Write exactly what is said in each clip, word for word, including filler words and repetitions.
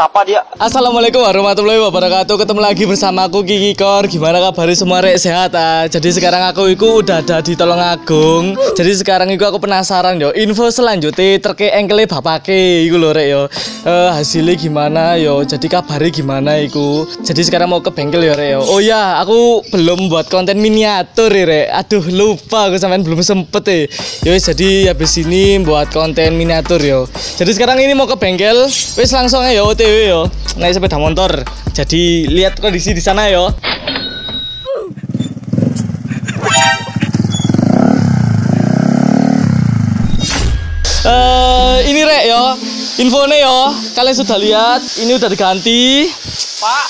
Siapa dia? Assalamualaikum warahmatullahi wabarakatuh. Ketemu lagi bersama aku Kiki Kor. Gimana kabar semua rek, sehat ah? Jadi sekarang aku iku udah ada di Tulungagung. Jadi sekarang iku aku penasaran yo info selanjutnya terkait engkele bapake iku lho rek yo. Eh hasilnya gimana yo? Jadi kabarnya gimana iku? Jadi sekarang mau ke bengkel yo rek yo. Oh ya, aku belum buat konten miniatur ya rek. Aduh lupa aku sampean belum sempet eh. Yo jadi habis ini buat konten miniatur yo. Jadi sekarang ini mau ke bengkel. Wis langsung aja O T W yo, naik sepeda motor. Jadi lihat kondisi di sana yo. Uh, ini rek yo, infonya yo. Kalian sudah lihat, ini udah diganti. Pak.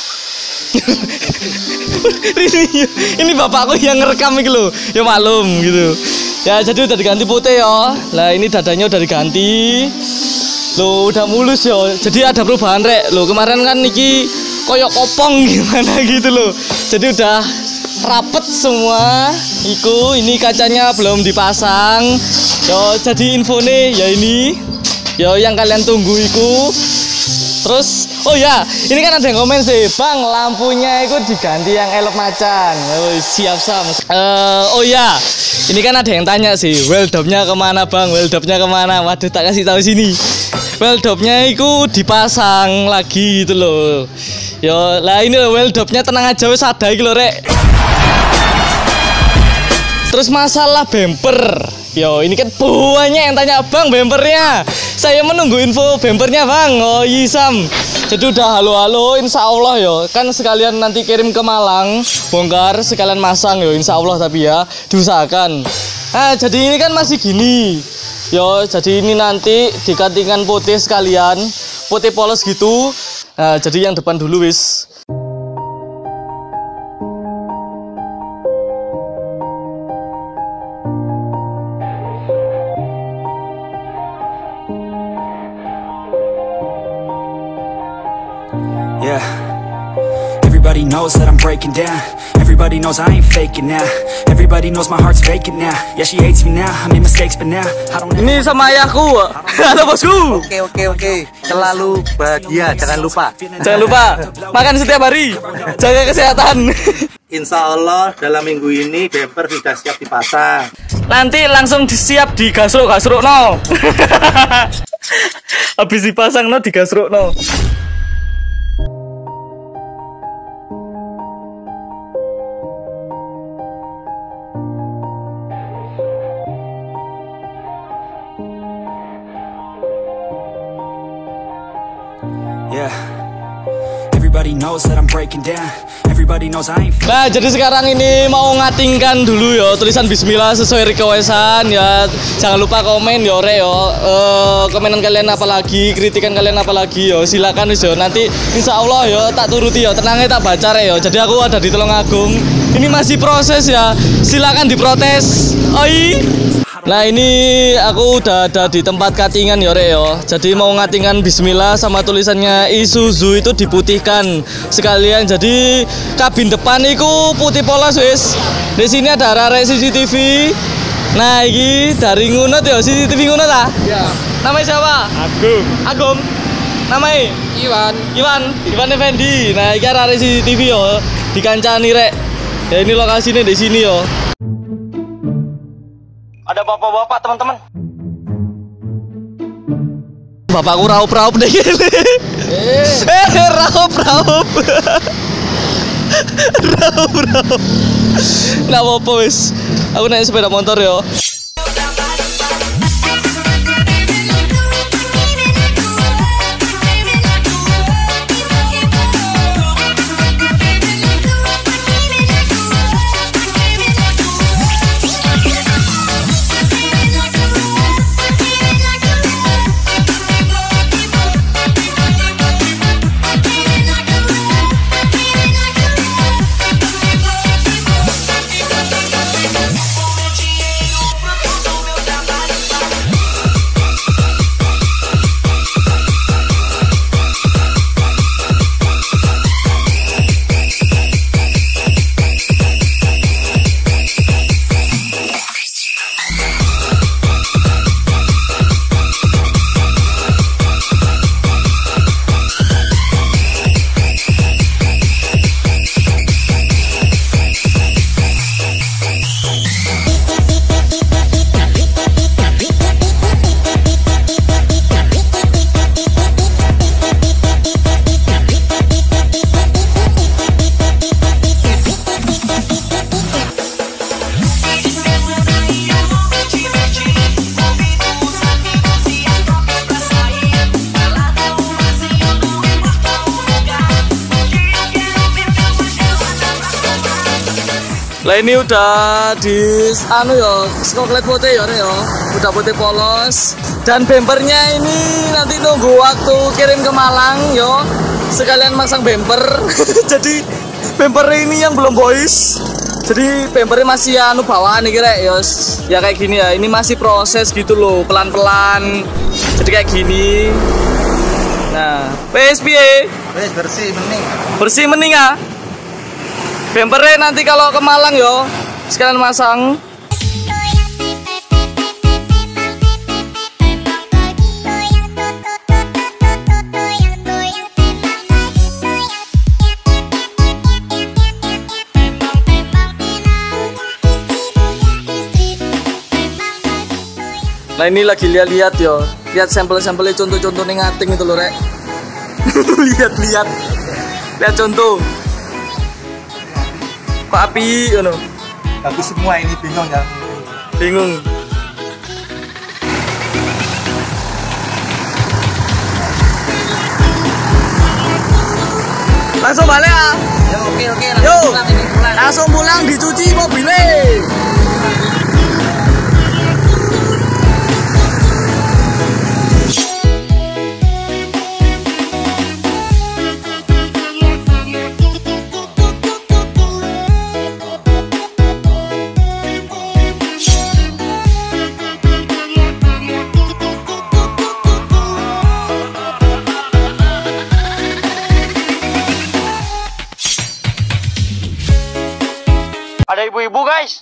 ini, ini bapakku yang ngerekam gitu loh. Ya maklum gitu. Ya jadi udah diganti putih yo. Lah ini dadanya udah diganti. Loh udah mulus yo. Jadi ada perubahan rek. Loh kemarin kan niki koyok kopong gimana gitu loh. Jadi udah rapet semua. Iku ini kacanya belum dipasang. Yo jadi infonya ya ini. Yo yang kalian tunggu iku. Terus oh ya, ini kan ada yang komen sih, Bang, lampunya itu diganti yang elok macan. Oh, siap sam. Uh, oh ya, ini kan ada yang tanya sih, weldopnya kemana Bang? Weldopnya kemana? Waduh, tak kasih tahu sini. Weldopnya itu dipasang lagi gitu loh. Yo, lah ini loh weldopnya, tenang aja wis ada iki lho rek. Terus masalah bumper. Yo, ini kan banyak yang tanya, Bang, bumpernya. Saya menunggu info bumpernya, Bang. Oh, iya, Sam. Jadi udah halo-halo, insya Allah yo. Kan sekalian nanti kirim ke Malang, bongkar, sekalian masang yo, insya Allah tapi ya, diusahakan. Nah, jadi ini kan masih gini. Yo, jadi ini nanti dikatingan putih sekalian, putih polos gitu. Nah, jadi yang depan dulu wis. Yeah, everybody knows that I'm breaking down. Everybody knows I ain't faking now. Everybody knows my heart's vacant now. Yeah, she hates me now. I made mistakes, but now I don't. Ini sama ayahku. Halo bosku. Oke oke oke. Selalu bahagia, jangan lupa. Jangan lupa makan setiap hari. Jaga kesehatan. Insya Allah dalam minggu ini bumper sudah siap dipasang. Nanti langsung disiap di gasruk-gasruk no. Habis dipasang no di gasruk no. Yeah, everybody knows that I'm breaking down. Everybody knows I ain't. Nah, jadi sekarang ini mau ngatingkan dulu yo tulisan Bismillah sesuai requestan ya. Jangan lupa komen yo re yo. Uh, komenan kalian apa lagi, kritikan kalian apa lagi yo. Silakan yo. Nanti insya Allah yo tak turuti yo. Tenangnya tak baca re yo. Jadi aku ada di Tulungagung. Ini masih proses ya. Silakan diprotes. Oi. Nah ini aku udah ada di tempat cuttingan ya rek yo. Jadi mau ngatingan Bismillah sama tulisannya Isuzu itu diputihkan sekalian. Jadi kabin depan itu putih polos wis. Di sini ada arek C C T V. Nah ini dari ngunut ya, C C T V ngunut ah? Iya. Namanya siapa? Agung. Agung. Namanya? Iwan. Iwan. Iwan Effendi. Nah ini arek C C T V yo. Dikancani rek. Ya ini lokasinya di sini yo. Ada bapak-bapak teman-teman. Bapakku raup-raup deh. Eh, eh raup-raup. Raup-raup. Nggak apa-apa wis. Aku naik sepeda motor yo. Lah ini udah di anu yo, skoklet putih ya yo. Udah putih polos. Dan bempernya ini nanti tunggu waktu kirim ke Malang yo. Sekalian masang bemper. Jadi bemper ini yang belum boys. Jadi bempernya masih anu bawaan nih kira yos. Ya kayak gini ya. Ini masih proses gitu loh, pelan-pelan. Jadi kayak gini. Nah, wes piye? Wes bersih mending. Bersih mending ah. Bempernya nanti kalau ke Malang yo, sekalian masang. Nah ini lagi lihat-lihat yo, lihat sampel-sampelnya contoh-contohnya ngating itu loh rek. Lihat-lihat, lihat contoh. Kok api, you know. Bagus semua ini bingung ya. Bingung. Langsung balik ah. Yo, oke oke. Yo, Pulang ini pulang. langsung pulang dicuci mobilnya. Ada ibu-ibu guys.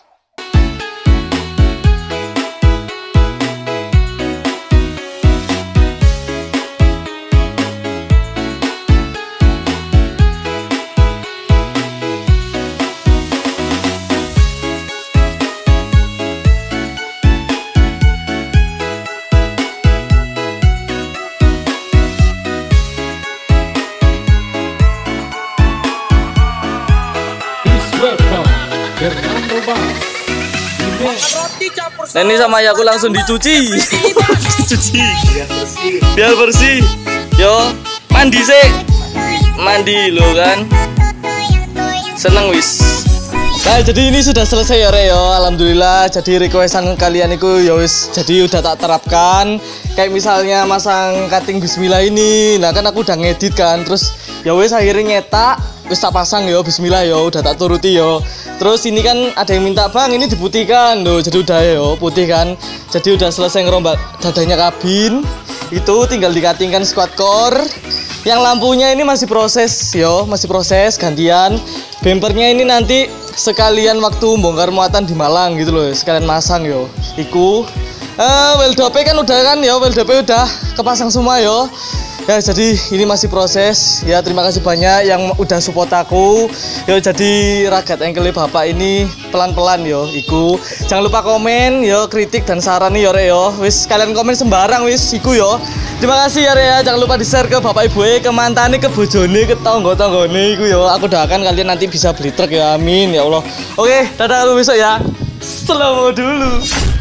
Nah ini sama aku langsung dicuci. Dicuci biar bersih. Biar bersih. Yo, mandi sih. Mandi lo kan. Seneng wis. Nah jadi ini sudah selesai ya Re yo. Alhamdulillah. Jadi requestan kalian itu ya wis jadi udah tak terapkan. Kayak misalnya masang cutting bismillah ini. Nah kan aku udah ngedit kan. Terus ya wis akhirnya nyetak. Wis tak pasang yo bismillah yo. Udah tak turuti yo. Terus ini kan ada yang minta bang ini diputihkan loh, jadi udah yo putih kan, jadi udah selesai ngerombak dadanya kabin, itu tinggal dikatingkan squad core. Yang lampunya ini masih proses yo, masih proses gantian. Bempernya ini nanti sekalian waktu bongkar muatan di Malang gitu loh, sekalian masang yo. Iku, eh well dope kan udah kan yo, well dope udah kepasang semua yo. Ya jadi ini masih proses ya, terima kasih banyak yang udah support aku yo. Jadi ragat engkel bapak ini pelan-pelan yo iku. Jangan lupa komen yo, kritik dan saran yo Re yo. Wis kalian komen sembarang wis iku yo. Terima kasih ya Re ya. Jangan lupa di share ke bapak ibu ke mantane, ke bojone, ke tonggo-tonggone iku yo. Aku doakan kalian nanti bisa beli truk ya, amin ya Allah. Oke dadah lu besok ya. Selamat dulu.